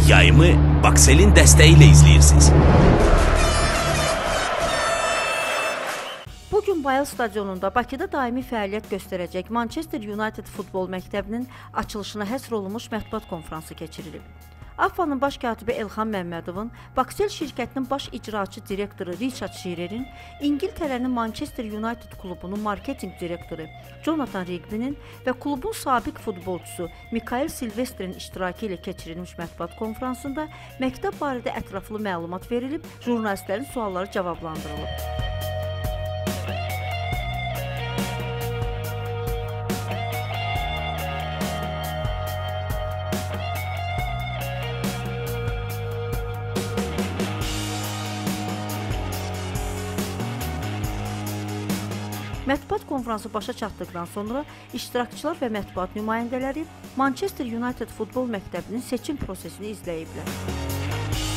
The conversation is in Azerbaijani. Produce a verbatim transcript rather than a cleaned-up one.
Yayımı Baksel'in dəstəyi ilə izləyirsiniz. Bugün Bayıl stadionunda Bakıda daimi fəaliyyət göstərəcək Manchester United futbol məktəbinin açılışına həsr olunmuş mətbuat konfransı keçirilib. AFFA'nın baş katibi Elxan Məmmədovun, Baksel şirkətinin baş icraçı direktoru Richard Shearer'in, İngiltərənin Manchester United klubunun marketinq direktoru Jonathan Rigby'nin və klubun sabiq futbolçusu Mikael Silvestrin iştirakı ilə keçirilmiş mətbuat konfransında məktəb barədə ətraflı məlumat verilib, jurnalistlərin sualları cavablandırılıb. Mətbuat konfransı başa çatdıqdan sonra iştirakçılar və mətbuat nümayəndələri Manchester United futbol məktəbinin seçim prosesini izləyiblər.